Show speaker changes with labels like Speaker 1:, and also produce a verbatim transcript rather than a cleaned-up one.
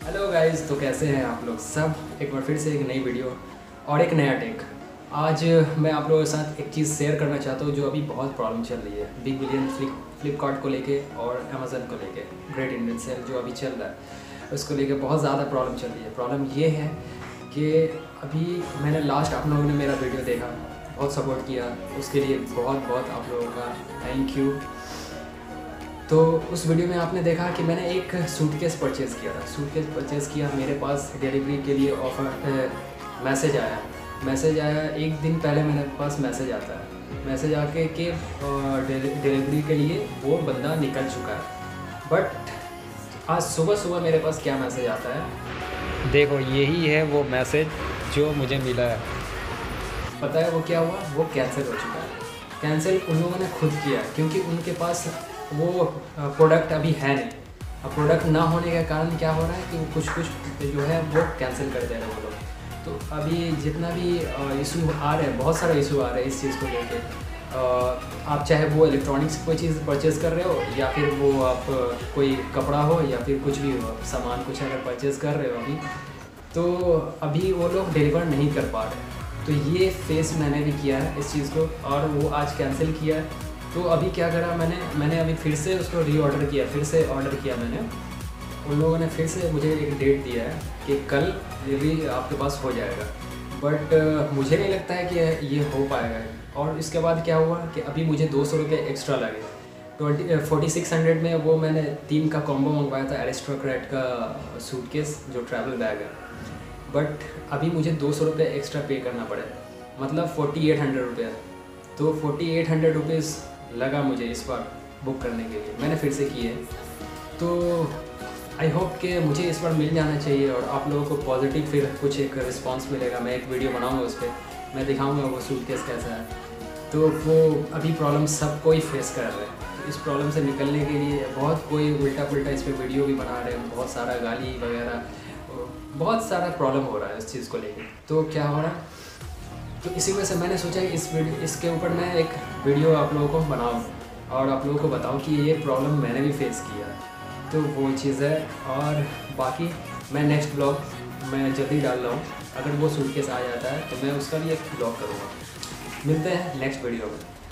Speaker 1: Hello guys, तो कैसे हैं आप लोग सब। एक बार फिर से एक नई वीडियो और एक नया टेक। आज मैं आप लोगों के साथ एक चीज़ शेयर करना चाहता हूँ जो अभी बहुत प्रॉब्लम चल रही है बिग बिलियन फ्लिप फ्लिपकार्ट को लेके और अमेज़न को लेके। ग्रेट इंडियन सेल जो अभी चल रहा है उसको लेके बहुत ज़्यादा प्रॉब्लम चल रही है। प्रॉब्लम ये है कि अभी मैंने लास्ट आप लोगों ने मेरा वीडियो देखा, बहुत सपोर्ट किया, उसके लिए बहुत बहुत आप लोगों का थैंक यू। तो उस वीडियो में आपने देखा कि मैंने एक सूटकेस परचेज़ किया था। सूटकेस परचेज़ किया, मेरे पास डिलीवरी के लिए ऑफर मैसेज आया मैसेज आया एक दिन पहले मेरे पास मैसेज आता है। मैसेज आके कि डिलीवरी के लिए वो बंदा निकल चुका है। बट आज सुबह सुबह मेरे पास क्या मैसेज आता है, देखो यही है वो मैसेज जो मुझे मिला है। पता है वो क्या हुआ? वो कैंसिल हो चुका है। कैंसिल उन लोगों ने खुद किया क्योंकि उनके पास वो प्रोडक्ट अभी है नहीं। अब प्रोडक्ट ना होने के कारण क्या हो रहा है कि वो कुछ कुछ जो है वो कैंसिल कर दे रहे हैं वो लोग। तो अभी जितना भी इशू आ रहे हैं, बहुत सारे इशू आ रहे हैं इस चीज़ को लेके। आप चाहे वो इलेक्ट्रॉनिक्स कोई चीज़ परचेज़ कर रहे हो या फिर वो आप कोई कपड़ा हो या फिर कुछ भी हो, सामान कुछ अगर परचेज़ कर रहे हो अभी, तो अभी वो लोग डिलीवर नहीं कर पा रहे। तो ये फेस मैंने भी किया है इस चीज़ को, और वो आज कैंसिल किया है। तो अभी क्या करा मैंने मैंने अभी फिर से उसको रीऑर्डर किया, फिर से ऑर्डर किया मैंने। उन लोगों ने फिर से मुझे एक डेट दिया है कि कल डिलीवरी आपके पास हो जाएगा। बट uh, मुझे नहीं लगता है कि ये हो पाएगा। और इसके बाद क्या हुआ कि अभी मुझे दो सौ रुपये एक्स्ट्रा लगे। ट्वेंटी फोर्टी सिक्स हंड्रेड में वो मैंने तीन का कॉम्बो मंगवाया था, एरिस्टोक्रेट का सूटकेस जो ट्रैवल बैग है। बट अभी मुझे दो सौ रुपये एक्स्ट्रा पे करना पड़े, मतलब फोर्टी एट हंड्रेड रुपये। तो फोर्टी एट हंड्रेड रुपीज़ लगा मुझे इस बार बुक करने के लिए। मैंने फिर से किए, तो आई होप कि मुझे इस बार मिल जाना चाहिए और आप लोगों को पॉजिटिव फिर कुछ एक रिस्पांस मिलेगा। मैं एक वीडियो बनाऊंगा उस पर, मैं दिखाऊंगा वो सूटकेस कैसा है। तो वो अभी प्रॉब्लम सब कोई फेस कर रहे हैं। तो इस प्रॉब्लम से निकलने के लिए बहुत कोई उल्टा पुल्टा इस पर वीडियो भी बना रहे हैं, बहुत सारा गाली वगैरह, बहुत सारा प्रॉब्लम हो रहा है इस चीज़ को लेकर। तो क्या हो रहा है, तो इसी वजह से मैंने सोचा इस वीडियो इसके ऊपर मैं एक वीडियो आप लोगों को बनाऊं और आप लोगों को बताऊं कि ये प्रॉब्लम मैंने भी फेस किया है। तो वो चीज़ है। और बाकी मैं नेक्स्ट ब्लॉग मैं जल्दी डाल रहा हूँ। अगर वो सूटकेस आ जाता है तो मैं उसका भी एक ब्लॉग करूँगा। मिलते हैं नेक्स्ट वीडियो में।